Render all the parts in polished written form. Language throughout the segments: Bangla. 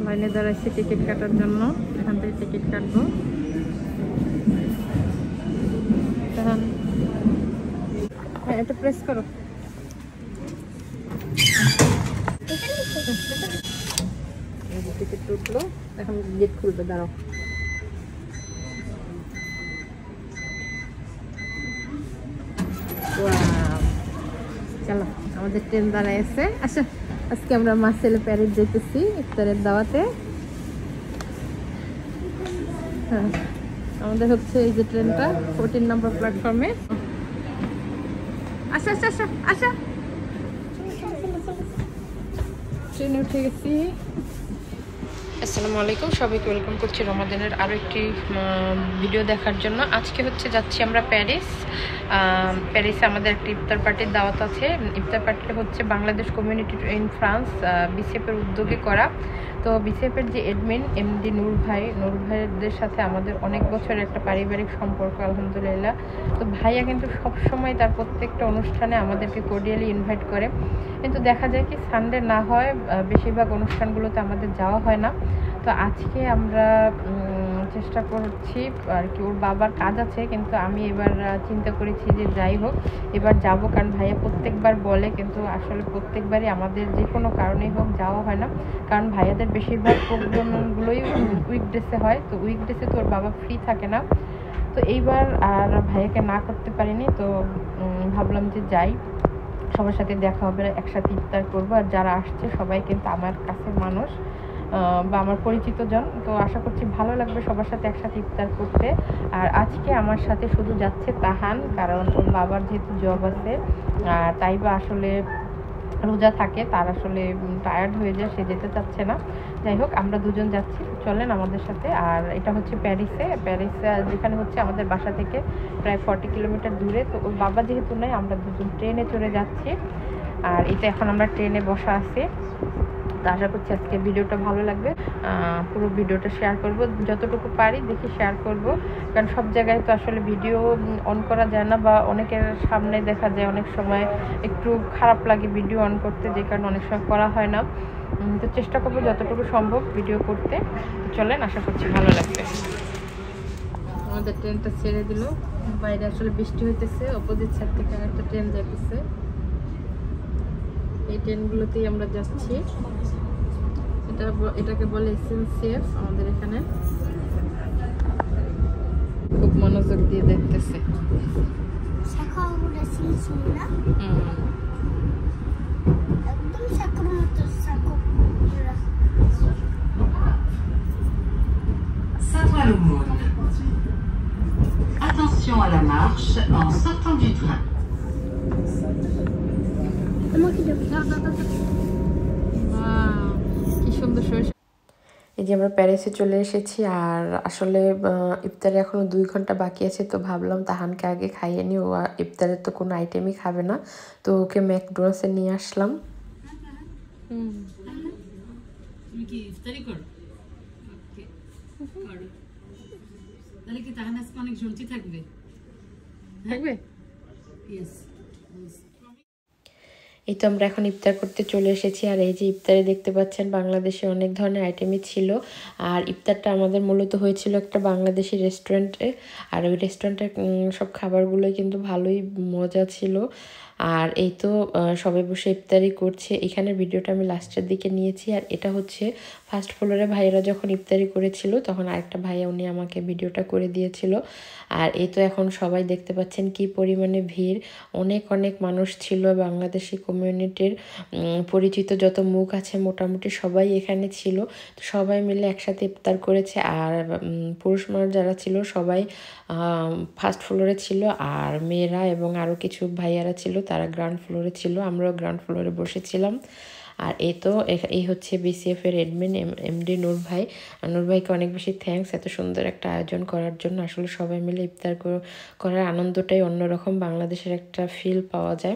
লাইনে দাঁড়াইছি টিকিট কাটার জন্য। এখান থেকে টিকিট কাটবো। হ্যাঁ, এটা প্রেস করো। টিকিট উঠলো, এখন গেট খুলবে, দাঁড়াও। চলো, আমাদের ট্রেন দাঁড়ায় আছে। আচ্ছা, আজকে আমরা মার্সেল প্যারিস যেতেছি ইফতারের দাওয়াতে। হ্যাঁ, আমাদের হচ্ছে এই যে ট্রেনটা 14 নম্বর প্ল্যাটফর্মে। আচ্ছা আচ্ছা আচ্ছা আচ্ছা, ট্রেনে উঠে গেছি। আসসালামু আলাইকুম, সবাইকে ওয়েলকাম করছি রমাদানের আরও একটি ভিডিও দেখার জন্য। আজকে হচ্ছে যাচ্ছি আমরা প্যারিস। প্যারিসে আমাদের একটা ইফতার পার্টির দাওয়াত আছে। ইফতার পার্টিটা হচ্ছে বাংলাদেশ কমিউনিটি ইন ফ্রান্স বিসিএফের উদ্যোগে করা। তো বিসিএফের যে এডমিন এমডি নূর ভাইদের সাথে আমাদের অনেক বছরের একটা পারিবারিক সম্পর্ক, আলহামদুলিল্লাহ। তো ভাইয়া কিন্তু সবসময় তার প্রত্যেকটা অনুষ্ঠানে আমাদেরকে কোর্ডিয়ালি ইনভাইট করে, কিন্তু দেখা যায় কি সানডে না হয় বেশিরভাগ অনুষ্ঠানগুলোতে আমাদের যাওয়া হয় না। তো আজকে আমরা চেষ্টা করছি আর কি, ওর বাবার কাজ আছে, কিন্তু আমি এবার চিন্তা করেছি যে যাই হোক এবার যাব, কারণ ভাইয়া প্রত্যেকবার বলে, কিন্তু আসলে প্রত্যেকবারই আমাদের যে কোনো কারণেই হোক যাওয়া হয় না। কারণ ভাইয়াদের বেশিরভাগ প্রোগ্রামগুলোই উইকডেসে হয়, তো উইকডেসে তো ওর বাবা ফ্রি থাকে না। তো এইবার আর ভাইয়াকে না করতে পারিনি, তো ভাবলাম যে যাই, সবার সাথে দেখা হবে, একসাথে ইফতার করবো। আর যারা আসছে সবাই কিন্তু আমার কাছের মানুষ বা আমার পরিচিত জন, তো আশা করছি ভালো লাগবে সবার সাথে একসাথে ইফতার করতে। আর আজকে আমার সাথে শুধু যাচ্ছে তাহান, কারণ ওর বাবার যেহেতু জব আছে, তাই বা আসলে রোজা থাকে, তার আসলে টায়ার্ড হয়ে যায়, সে যেতে চাচ্ছে না। যাই হোক, আমরা দুজন যাচ্ছি, চলেন আমাদের সাথে। আর এটা হচ্ছে প্যারিসে যেখানে হচ্ছে আমাদের বাসা থেকে প্রায় 40 কিলোমিটার দূরে। তো ওর বাবা যেহেতু নেই, আমরা দুজন ট্রেনে চড়ে যাচ্ছি। আর এটা এখন আমরা ট্রেনে বসা আছি। তো আশা করছি আজকে ভিডিওটা ভালো লাগবে। পুরো ভিডিওটা শেয়ার করব, যতটুকু পারি দেখি শেয়ার করব, কারণ সব জায়গায় তো আসলে ভিডিও অন করা যায় না, বা অনেকের সামনে দেখা যায় অনেক সময় একটু খারাপ লাগে ভিডিও অন করতে, যে কারণে অনেক সময় করা হয় না। তো চেষ্টা করব যতটুকু সম্ভব ভিডিও করতে। চলেন, আশা করছি ভালো লাগবে। আমাদের ট্রেনটা ছেড়ে দিল, বাইরে আসলে বৃষ্টি হইতেছে, অপোজিট সাইড থেকে একটা ট্রেন যাইতেছে। এই ট্রেনগুলোতেই আমরা যাচ্ছি। এটাকে বলে এসএনসিএফ আমাদের এখানে। খুব মনোযোগ দিয়ে দেখতেছে। Attention à la marche en sortant du train. কি সুন্দর সরিষা। এই যে আমরা প্যারিসে চলে এসেছি, আর আসলে ইফতারে এখনো 2 ঘন্টা বাকি আছে। তো ভাবলাম তাহানকে আগে খাইয়ে নি, ও ইফতারের তো কোনো আইটেমই খাবে না, তো ওকে ম্যাকডোনাল্ডসে নিয়ে আসলাম। তুমি কি ইফতারি করো? তাহলে কি তাহান আজকে অনেক জলদি থাকবে? ইয়েস। এই তো আমরা এখন ইফতার করতে চলে এসেছি। আর এই যে ইফতারে দেখতে পাচ্ছেন বাংলাদেশে অনেক ধরনের আইটেমই ছিল। আর ইফতারটা আমাদের মূলত হয়েছিল একটা বাংলাদেশি রেস্টুরেন্টে, আর ওই রেস্টুরেন্টের সব খাবারগুলোই কিন্তু ভালোই মজা ছিল। আর এই তো সবাই বসে ইফতারি করছে। এখানে ভিডিওটা আমি লাস্টের দিকে নিয়েছি। আর এটা হচ্ছে ফার্স্ট ফ্লোরে ভাইয়েরা যখন ইফতারি করেছিল, তখন আরেকটা ভাইয়া উনি আমাকে ভিডিওটা করে দিয়েছিল। আর এই তো এখন সবাই দেখতে পাচ্ছেন কি পরিমাণে ভিড়, অনেক অনেক মানুষ ছিল। বাংলাদেশি কমিউনিটির পরিচিত যত মুখ আছে মোটামুটি সবাই এখানে ছিল। তো সবাই মিলে একসাথে ইফতার করেছে। আর পুরুষ মানুষ যারা ছিল সবাই ফার্স্ট ফ্লোরে ছিল, আর মেয়েরা এবং আরও কিছু ভাইয়ারা ছিল তারা গ্রাউন্ড ফ্লোরে ছিল, আমরাও গ্রাউন্ড ফ্লোরে বসেছিলাম। আর এই তো এই হচ্ছে বিসিএফের এডমিন এমডি নূর ভাইকে অনেক বেশি থ্যাঙ্কস এত সুন্দর একটা আয়োজন করার জন্য। আসলে সবাই মিলে ইফতার করার আনন্দটাই অন্যরকম, বাংলাদেশের একটা ফিল পাওয়া যায়।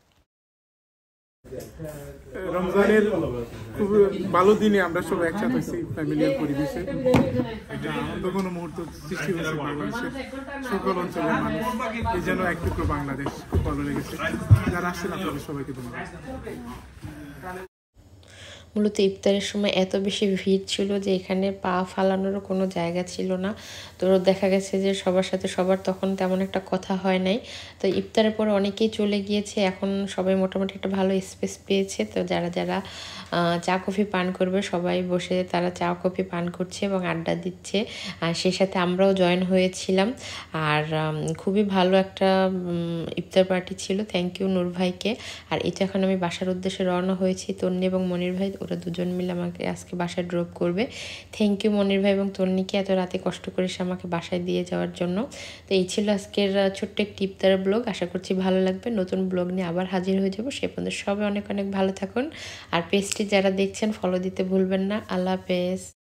রমজানের খুব ভালো দিনে আমরা সবাই একসাথে হয়েছি ফ্যামিলির পরিবেশে। এটা আনন্দঘন মুহূর্ত সৃষ্টি হয়েছে বাংলাদেশের সকল অঞ্চলের মানুষ। এই যেন এক টুকরো বাংলাদেশ, খুব ভালো লেগেছে। যারা আসছেন আপনাদের সবাইকে ধন্যবাদ। মূলত ইফতারের সময় এত বেশি ভিড় ছিল যে এখানে পা ফালানোরও কোনো জায়গা ছিল না। তো দেখা গেছে যে সবার সাথে সবার তখন তেমন একটা কথা হয় নাই। তো ইফতারের পরে অনেকেই চলে গিয়েছে, এখন সবাই মোটামুটি একটা ভালো স্পেস পেয়েছে। তো যারা যারা চা কফি পান করবে সবাই বসে তারা চা কফি পান করছে এবং আড্ডা দিচ্ছে, আর সেই সাথে আমরাও জয়েন হয়েছিলাম। আর খুবই ভালো একটা ইফতার পার্টি ছিল। থ্যাংক ইউ নূর ভাইকে। আর এটা এখন আমি বাসার উদ্দেশ্যে রওনা হয়েছি। তন্নি এবং মনির ভাই ওরা দুজন মিলে আমাকে আজকে বাসায় ড্রপ করবে। থ্যাংক ইউ মনির ভাই এবং তন্নিকে এত রাতে কষ্ট করে সে আমাকে বাসায় দিয়ে যাওয়ার জন্য। তো এই ছিল আজকের ছোট্ট একটি ইফতারের ব্লগ। আশা করছি ভালো লাগবে। নতুন ব্লগ নিয়ে আবার হাজির হয়ে যাবো। সে পর্যন্ত সবাই অনেক অনেক ভালো থাকুন। আর পেজটি যারা দেখছেন ফলো দিতে ভুলবেন না। আল্লাহ হাফেজ।